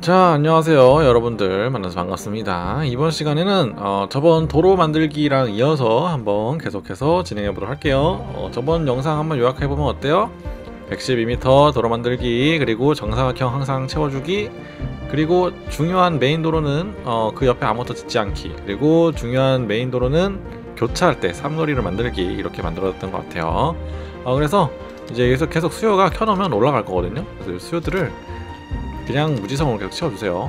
자, 안녕하세요 여러분들, 만나서 반갑습니다. 이번 시간에는 저번 도로 만들기랑 이어서 한번 계속해서 진행해 보도록 할게요. 저번 영상 한번 요약해 보면 어때요? 112m 도로 만들기, 그리고 정사각형 항상 채워주기, 그리고 중요한 메인 도로는 그 옆에 아무것도 짓지 않기, 그리고 중요한 메인 도로는 교차할 때 삼거리를 만들기, 이렇게 만들어졌던 것 같아요. 그래서 이제 여기서 계속 수요가 켜놓으면 올라갈 거거든요. 그래서 이 수요들을 그냥 무지성으로 계속 채워주세요.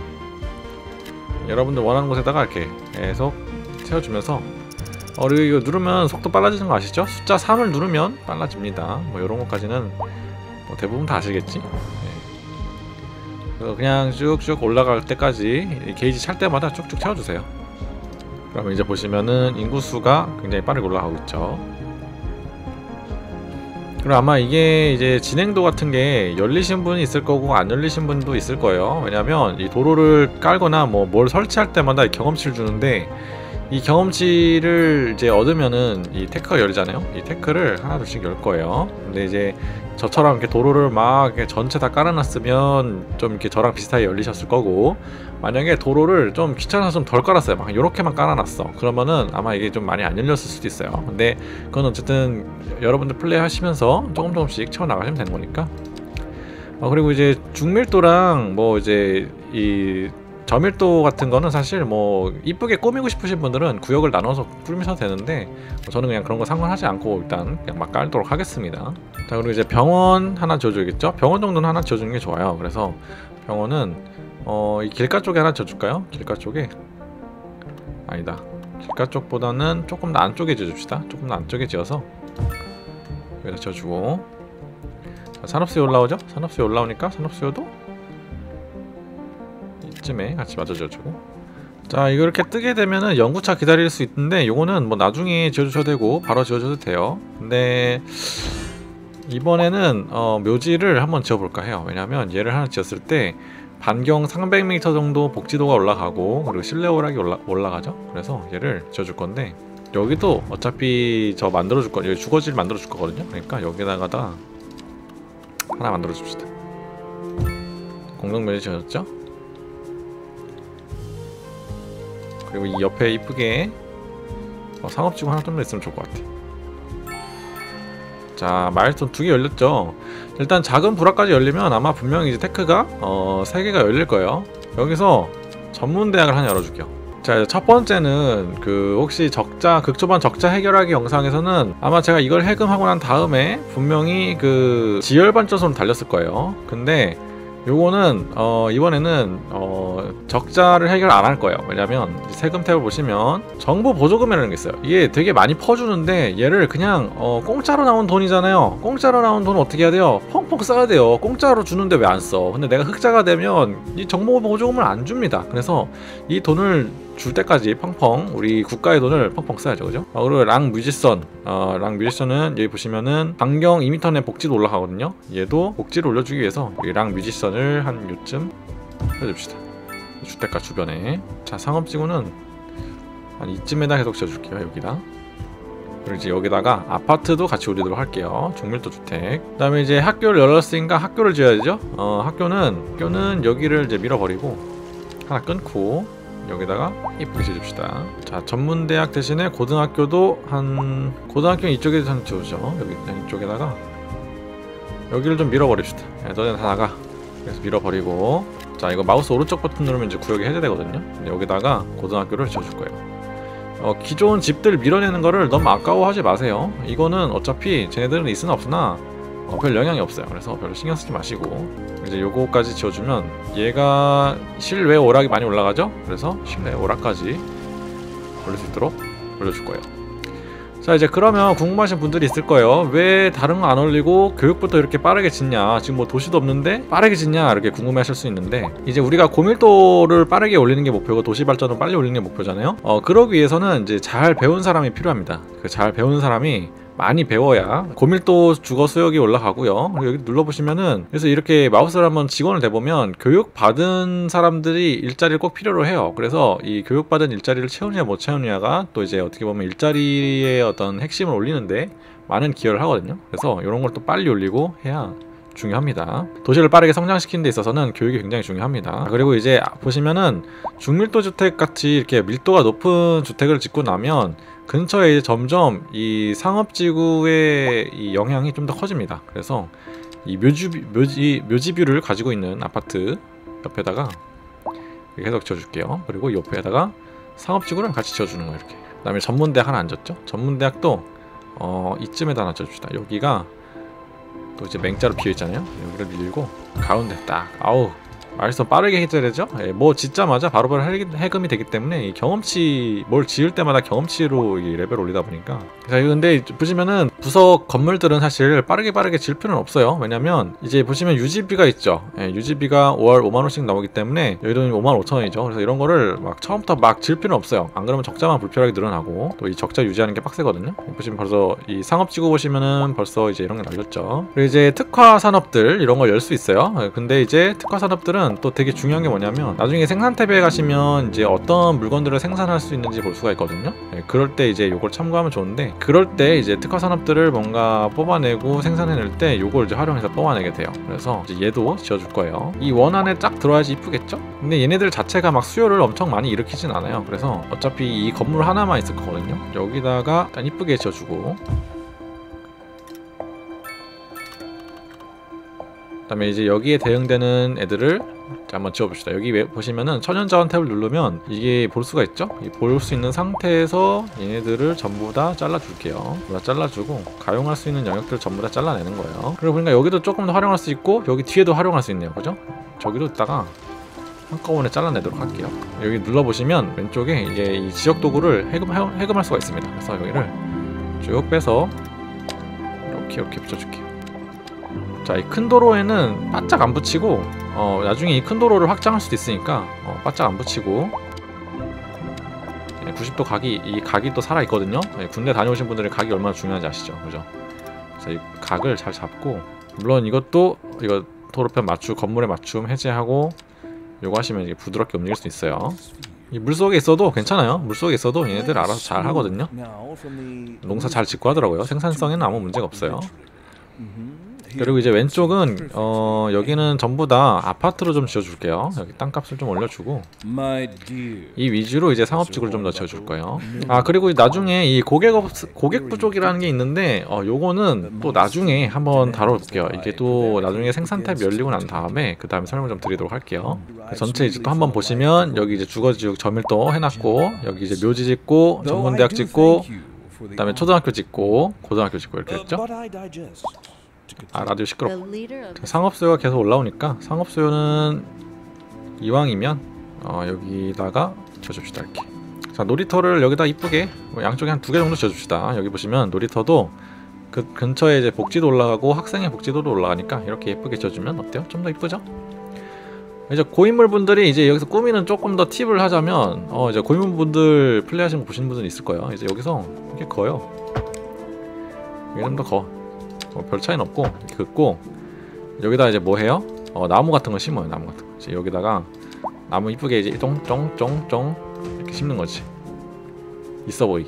여러분들 원하는 곳에다가 이렇게 계속 채워주면서 그리고 이거 누르면 속도 빨라지는 거 아시죠? 숫자 3을 누르면 빨라집니다. 뭐 이런 것까지는 뭐 대부분 다 아시겠지? 그래서 그냥 쭉쭉 올라갈 때까지 게이지 찰 때마다 쭉쭉 채워주세요. 그러면 이제 보시면은 인구수가 굉장히 빠르게 올라가고 있죠. 그리고 아마 이게 이제 진행도 같은 게 열리신 분이 있을 거고 안 열리신 분도 있을 거예요. 왜냐면 이 도로를 깔거나 뭐 뭘 설치할 때마다 경험치를 주는데, 이 경험치를 이제 얻으면은 이 테크가 열리잖아요. 이 테크를 하나 둘씩 열 거예요. 근데 이제 저처럼 이렇게 도로를 막 이렇게 전체 다 깔아놨으면 좀 이렇게 저랑 비슷하게 열리셨을 거고, 만약에 도로를 좀 귀찮아서 좀 덜 깔았어요. 막 요렇게만 깔아놨어. 그러면은 아마 이게 좀 많이 안 열렸을 수도 있어요. 근데 그건 어쨌든 여러분들 플레이 하시면서 조금씩 채워나가시면 되는 거니까. 그리고 이제 중밀도랑 뭐 이제 이 저밀도 같은 거는 사실 뭐 이쁘게 꾸미고 싶으신 분들은 구역을 나눠서 꾸미셔도 되는데, 저는 그냥 그런 거 상관하지 않고 일단 그냥 막 깔도록 하겠습니다. 자, 그리고 이제 병원 하나 지어줘야겠죠? 병원 정도는 하나 지어주는 게 좋아요. 그래서 병원은 이 길가 쪽에 하나 지어줄까요? 길가 쪽에? 아니다, 길가 쪽보다는 조금 더 안쪽에 지어줍시다. 조금 더 안쪽에 지어서 여기다 지어주고. 자, 산업수요 올라오죠? 산업수요 올라오니까 산업수요도 이쯤에 같이 맞아 지어주고. 자, 이거 이렇게 뜨게 되면은 연구차 기다릴 수 있는데, 요거는 뭐 나중에 지어주셔도 되고 바로 지어줘도 돼요. 근데 이번에는 묘지를 한번 지어볼까 해요. 왜냐면 얘를 하나 지었을 때 반경 300m 정도 복지도가 올라가고, 그리고 실내 오락이 올라가죠. 그래서 얘를 지어줄 건데, 여기도 어차피 저 만들어줄 거, 여기 주거지를 만들어줄 거거든요. 그러니까 여기다가다 하나 만들어줍시다. 공동묘지 지어졌죠? 그리고 이 옆에 이쁘게 상업지구 하나 좀 더 있으면 좋을 것 같아. 자, 마일스톤 2개 열렸죠. 일단 작은 불화까지 열리면 아마 분명히 이제 테크가 3개가 열릴 거예요. 여기서 전문대학을 하나 열어줄게요. 자, 첫 번째는 그 혹시 극초반 적자 해결하기 영상에서는 아마 제가 이걸 해금하고 난 다음에 분명히 그 지열반전소로 달렸을 거예요. 근데 요거는 이번에는 적자를 해결 안 할 거예요. 왜냐면 세금 탭을 보시면 정보 보조금이라는 게 있어요. 이게 되게 많이 퍼주는데, 얘를 그냥 공짜로 나온 돈이잖아요. 공짜로 나온 돈 어떻게 해야 돼요? 펑펑 써야 돼요. 공짜로 주는데 왜 안 써? 근데 내가 흑자가 되면 이 정보 보조금을 안 줍니다. 그래서 이 돈을 줄 때까지 펑펑, 우리 국가의 돈을 펑펑 써야죠. 그죠? 그리고 랑 뮤지션은 여기 보시면은 반경 2m 내 복지도 올라가거든요. 얘도 복지를 올려주기 위해서 랑 뮤지션을 한 요쯤 해줍시다. 주택가 주변에. 자, 상업지구는 한 이쯤에다 계속 지어줄게요. 여기다. 그리고 이제 여기다가 아파트도 같이 올리도록 할게요. 중밀도 주택. 그 다음에 이제 학교를 열었으니까 학교를 지어야죠. 학교는 여기를 이제 밀어버리고 하나 끊고 여기다가 이쁘게 지어줍시다. 자, 전문대학 대신에 고등학교도 고등학교는 이쪽에 한 지어주죠. 여기 이쪽에다가 여기를 좀 밀어버립시다. 너네 다 나가. 그래서 밀어버리고, 자, 이거 마우스 오른쪽 버튼 누르면 이제 구역이 해제되거든요. 여기다가 고등학교를 지어줄 거예요. 기존 집들 밀어내는 거를 너무 아까워하지 마세요. 이거는 어차피 쟤네들은 있으나 없으나 별 영향이 없어요. 그래서 별로 신경 쓰지 마시고, 이제 요거까지 지어주면 얘가 실외 오락이 많이 올라가죠? 그래서 실내 오락까지 올릴 수 있도록 올려줄 거예요. 자, 이제 그러면 궁금하신 분들이 있을 거예요. 왜 다른 거 안 올리고 교육부터 이렇게 빠르게 짓냐, 지금 뭐 도시도 없는데 빠르게 짓냐, 이렇게 궁금해 하실 수 있는데, 이제 우리가 고밀도를 빠르게 올리는 게 목표고 도시 발전을 빨리 올리는 게 목표잖아요. 그러기 위해서는 이제 잘 배운 사람이 필요합니다. 그 잘 배운 사람이 많이 배워야 고밀도 주거 수역이 올라가고요. 그리고 여기 눌러보시면은, 그래서 이렇게 마우스를 한번 직원을 대보면 교육받은 사람들이 일자리를 꼭 필요로 해요. 그래서 이 교육받은 일자리를 채우느냐 못 채우느냐가 또 이제 어떻게 보면 일자리의 어떤 핵심을 올리는데 많은 기여를 하거든요. 그래서 이런 걸 또 빨리 올리고 해야 중요합니다. 도시를 빠르게 성장시키는 데 있어서는 교육이 굉장히 중요합니다. 그리고 이제 보시면은 중밀도 주택 같이 이렇게 밀도가 높은 주택을 짓고 나면 근처에 이제 점점 이 상업지구의 이 영향이 좀 더 커집니다. 그래서 이 묘지뷰를 가지고 있는 아파트 옆에다가 계속 지어줄게요. 그리고 옆에다가 상업지구를 같이 지어주는 거예요. 이렇게. 그 다음에 전문대학 하나 앉았죠. 전문대학도 이쯤에다 하나 지어줍시다. 여기가 또 이제 맹자로 비어있잖아요. 여기를 밀고 가운데 딱. 아우, 말씀 빠르게 해줘야 되죠. 뭐 짓자마자 바로바로 해금이 되기 때문에 이 경험치, 뭘 지을 때마다 경험치로 이 레벨 올리다 보니까. 자, 근데 보시면은 부석 건물들은 사실 빠르게 지을 필요는 없어요. 왜냐면 이제 보시면 유지비가 있죠. 유지비가 5월 5만원씩 나오기 때문에 여기도 5만 5천원이죠. 그래서 이런 거를 막 처음부터 막 지을 필요는 없어요. 안 그러면 적자만 불필요하게 늘어나고 또 이 적자 유지하는 게 빡세거든요. 보시면 벌써 이 상업지구 보시면은 벌써 이제 이런 게 날렸죠. 그리고 이제 특화 산업들 이런 걸 열 수 있어요. 근데 이제 특화 산업들은 또 되게 중요한 게 뭐냐면 나중에 생산 탭에 가시면 이제 어떤 물건들을 생산할 수 있는지 볼 수가 있거든요. 그럴 때 이제 요걸 참고하면 좋은데, 그럴 때 이제 특화 산업들을 뭔가 뽑아내고 생산해낼 때 요걸 이제 활용해서 뽑아내게 돼요. 그래서 이제 얘도 지어줄 거예요. 이 원 안에 쫙 들어와야지 이쁘겠죠? 근데 얘네들 자체가 막 수요를 엄청 많이 일으키진 않아요. 그래서 어차피 이 건물 하나만 있을 거거든요. 여기다가 일단 이쁘게 지어주고, 그 다음에 이제 여기에 대응되는 애들을 한번 지어봅시다. 여기 보시면은 천연자원 탭을 누르면 이게 볼 수가 있죠? 볼 수 있는 상태에서 얘네들을 전부 다 잘라줄게요. 다 잘라주고 가용할 수 있는 영역들 전부 다 잘라내는 거예요. 그리고 보니까 여기도 조금 더 활용할 수 있고 여기 뒤에도 활용할 수 있네요. 그죠? 저기도 있다가 한꺼번에 잘라내도록 할게요. 여기 눌러보시면 왼쪽에 이게 이 지역 도구를 해금할 수가 있습니다. 그래서 여기를 쭉 빼서 이렇게 붙여줄게요. 자, 이 큰 도로에는 바짝 안 붙이고 나중에 이 큰 도로를 확장할 수도 있으니까 바짝 안 붙이고 90도 각이, 이 각이 또 살아있거든요. 군대 다녀오신 분들은 각이 얼마나 중요한지 아시죠? 그죠? 그래서 이 각을 잘 잡고, 물론 이것도 이거 도로편 맞춤, 건물의 맞춤 해제하고 요거 하시면 이게 부드럽게 움직일 수 있어요. 이 물속에 있어도 괜찮아요. 물속에 있어도 얘네들 알아서 잘 하거든요. 농사 잘 짓고 하더라고요. 생산성에는 아무 문제가 없어요. 그리고 이제 왼쪽은 여기는 전부 다 아파트로 좀 지어줄게요. 여기 땅값을 좀 올려주고 이 위주로 이제 상업지구를 좀 더 지어줄 거예요. 아, 그리고 나중에 이 고객 부족이라는 게 있는데 요거는 또 나중에 한번 다뤄볼게요. 이게 또 나중에 생산 탭 열리고 난 다음에 그 다음에 설명 좀 드리도록 할게요. 전체 이제 또 한번 보시면 여기 이제 주거지역 저밀도 해놨고, 여기 이제 묘지 짓고 전문대학 짓고 그 다음에 초등학교 짓고 고등학교 짓고 이렇게 했죠. 아, 라디오 시끄럽고. 상업수요가 계속 올라오니까 상업수요는 이왕이면 여기다가 지어줍시다. 이렇게. 자, 놀이터를 여기다 이쁘게 양쪽에 한 2개 정도 지어줍시다. 여기 보시면 놀이터도 그 근처에 이제 복지도 올라가고 학생의 복지도도 올라가니까 이렇게 예쁘게 지어주면 어때요? 좀 더 이쁘죠? 이제 고인물 분들이 이제 여기서 꾸미는 조금 더 팁을 하자면 이제 고인물 분들 플레이하시는 거 보시는 분들이 있을 거예요. 이제 여기서 이렇게 거요. 얘는 더 거. 별 차이는 없고 이렇게 긋고 여기다 이제 뭐 해요? 나무 같은 거 심어요. 나무 같은 거. 이제 여기다가 나무 이쁘게 이제 쫑쫑쫑쫑 이렇게 심는 거지. 있어 보이게.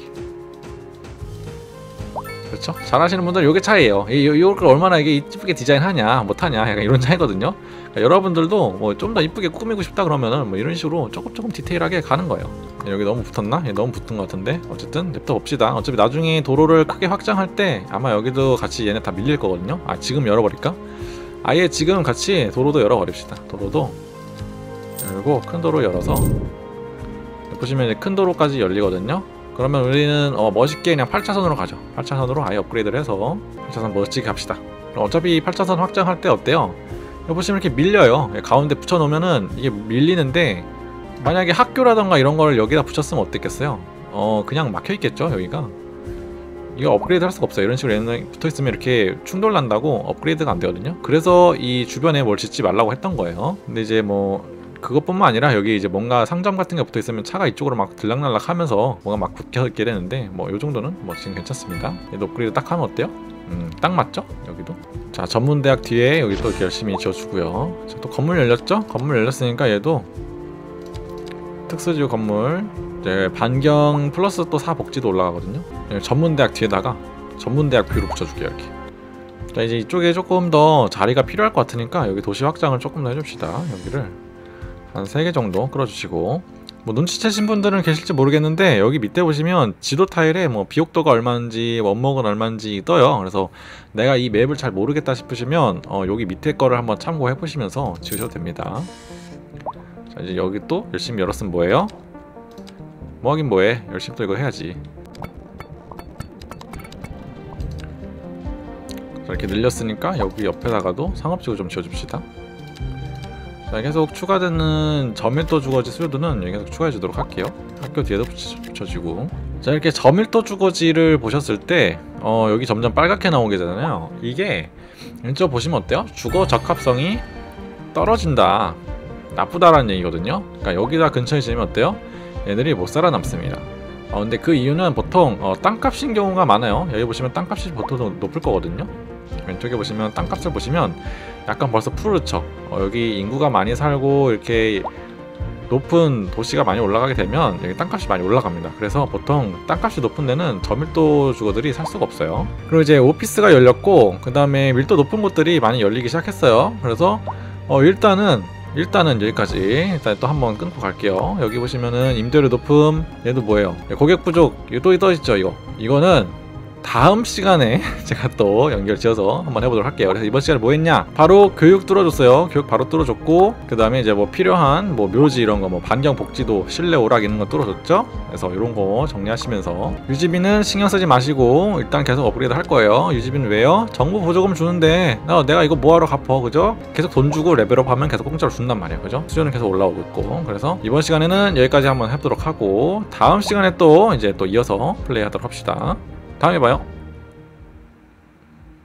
그렇죠? 잘하시는 분들은 요게 차이예요. 이걸 얼마나 이게 이쁘게 디자인하냐 못하냐 약간 이런 차이거든요. 그러니까 여러분들도 뭐 좀 더 이쁘게 꾸미고 싶다 그러면은 뭐 이런 식으로 조금 디테일하게 가는 거예요. 여기 너무 붙었나? 너무 붙은 것 같은데 어쨌든 냅둬 봅시다. 어차피 나중에 도로를 크게 확장할 때 아마 여기도 같이 얘네 다 밀릴 거거든요. 아, 지금 열어버릴까? 아예 지금 같이 도로도 열어버립시다. 도로도 열고 큰 도로 열어서 보시면 이제 큰 도로까지 열리거든요. 그러면 우리는 멋있게 그냥 8차선으로 가죠. 8차선으로 아예 업그레이드를 해서 8차선 멋지게 갑시다. 그럼 어차피 8차선 확장할 때 어때요? 여기 보시면 이렇게 밀려요. 가운데 붙여놓으면은 이게 밀리는데, 만약에 학교라던가 이런 걸 여기다 붙였으면 어땠겠어요? 그냥 막혀있겠죠, 여기가. 이거 업그레이드 할 수가 없어요. 이런 식으로 얘는 붙어있으면 이렇게 충돌 난다고 업그레이드가 안 되거든요. 그래서 이 주변에 뭘 짓지 말라고 했던 거예요. 근데 이제 뭐 그것뿐만 아니라 여기 이제 뭔가 상점 같은 게 붙어있으면 차가 이쪽으로 막 들락날락 하면서 뭔가 막 붙게 되는데, 뭐 요 정도는 뭐 지금 괜찮습니다. 얘도 업그레이드 딱 하면 어때요? 딱 맞죠? 여기도. 자, 전문대학 뒤에 여기 또 열심히 지어주고요. 자, 또 건물 열렸죠? 건물 열렸으니까 얘도 특수지구 건물 이제 반경 플러스 또 사복지도 올라가거든요. 전문대학 뒤에다가 전문대학 뷰로 붙여줄게요. 이렇게 자, 이제 이쪽에 조금 더 자리가 필요할 것 같으니까 여기 도시 확장을 조금 더 해줍시다. 여기를 한 3개 정도 끌어주시고, 뭐 눈치채신 분들은 계실지 모르겠는데 여기 밑에 보시면 지도 타일에 뭐 비옥도가 얼마인지 원목은 얼마인지 떠요. 그래서 내가 이 맵을 잘 모르겠다 싶으시면 여기 밑에 거를 한번 참고해 보시면서 지으셔도 됩니다. 자, 이제 여기 또 열심히 열었으면 뭐해요? 뭐 하긴 뭐해, 열심히 또 이거 해야지. 자, 이렇게 늘렸으니까 여기 옆에다가도 상업지구 좀 지어줍시다. 자, 계속 추가되는 저밀도 주거지 수요도는 여기 계속 추가해 주도록 할게요. 학교 뒤에도 붙여주고. 자, 이렇게 저밀도 주거지를 보셨을 때 여기 점점 빨갛게 나오게 되잖아요. 이게 왼쪽 보시면 어때요? 주거 적합성이 떨어진다, 나쁘다라는 얘기거든요. 그러니까 여기다 근처에 지으면 어때요? 얘들이 못 살아남습니다. 근데 그 이유는 보통 땅값인 경우가 많아요. 여기 보시면 땅값이 보통 높을 거거든요. 왼쪽에 보시면 땅값을 보시면 약간 벌써 푸르른 척, 여기 인구가 많이 살고 이렇게 높은 도시가 많이 올라가게 되면 여기 땅값이 많이 올라갑니다. 그래서 보통 땅값이 높은 데는 저밀도 주거들이 살 수가 없어요. 그리고 이제 오피스가 열렸고 그 다음에 밀도 높은 곳들이 많이 열리기 시작했어요. 그래서 일단은 여기까지 일단 또 한번 끊고 갈게요. 여기 보시면은 임대료 높음, 얘도 뭐예요? 고객 부족, 이거 또 떠있죠. 이거는 다음 시간에 제가 또 연결 지어서 한번 해보도록 할게요. 그래서 이번 시간에 뭐 했냐? 바로 교육 뚫어줬어요. 교육 바로 뚫어줬고, 그 다음에 이제 뭐 필요한 뭐 묘지 이런 거, 뭐 반경 복지도, 실내 오락 이런 거 뚫어줬죠. 그래서 이런 거 정리하시면서 유지비는 신경 쓰지 마시고 일단 계속 업그레이드 할 거예요. 유지비는 왜요? 정부 보조금 주는데 내가 이거 뭐하러 갚어, 그죠? 계속 돈 주고 레벨업 하면 계속 공짜로 준단 말이에요, 그죠? 수요는 계속 올라오고 있고. 그래서 이번 시간에는 여기까지 한번 해보도록 하고, 다음 시간에 또 이제 또 이어서 플레이하도록 합시다. 다음에 봐요.